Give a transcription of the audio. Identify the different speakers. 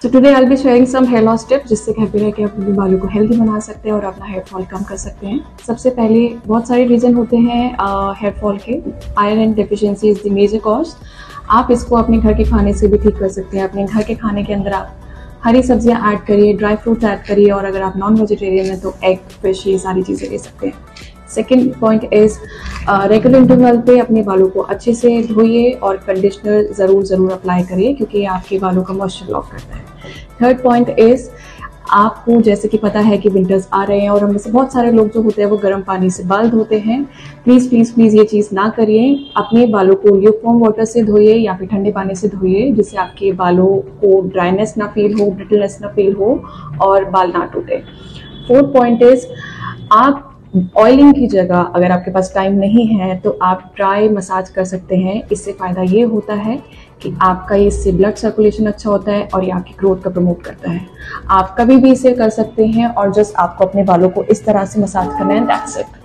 Speaker 1: So today I'll be sharing some hair loss tips जिससे घर पे रह के अपने बालों को हेल्दी बना सकते हैं और अपना हेयर फॉल कम कर सकते हैं। सबसे पहले बहुत सारे रीज़न होते हैं हेयर फॉल के। Iron deficiency is the major cause. आप इसको अपने घर के खाने से भी ठीक कर सकते हैं। अपने घर के खाने के अंदर आप हरी सब्जियां ऐड करिए, ड्राई फ्रूट ऐड करिए, और अगर आप नॉन वेजिटेरियन हैं तो एग, फिश, ये सारी चीज़ें ले सकते हैं। Second point is regular interval पे अपने बालों को अच्छे से धोइए और कंडीशनर ज़रूर अप्लाई करिए क्योंकि ये आपके बालों का मॉइस्चर लॉक करता है। थर्ड पॉइंट इज़ आपको जैसे कि पता है कि विंटर्स आ रहे हैं और हम में से बहुत सारे लोग जो होते हैं वो गर्म पानी से बाल धोते हैं। प्लीज़ ये चीज़ ना करिए। अपने बालों को ल्यूकवार्म वाटर से धोइए या फिर ठंडे पानी से धोइए जिससे आपके बालों को ड्राइनेस ना फील हो, ब्रिटलनेस ना फील हो और बाल ना टूटे। फोर्थ पॉइंट इज़ आप ऑयलिंग की जगह अगर आपके पास टाइम नहीं है तो आप ड्राई मसाज कर सकते हैं। इससे फ़ायदा ये होता है कि आपका इससे ब्लड सर्कुलेशन अच्छा होता है और ये आपकी ग्रोथ का प्रमोट करता है। आप कभी भी इसे कर सकते हैं और जस्ट आपको अपने बालों को इस तरह से मसाज करना है, दैट्स इट।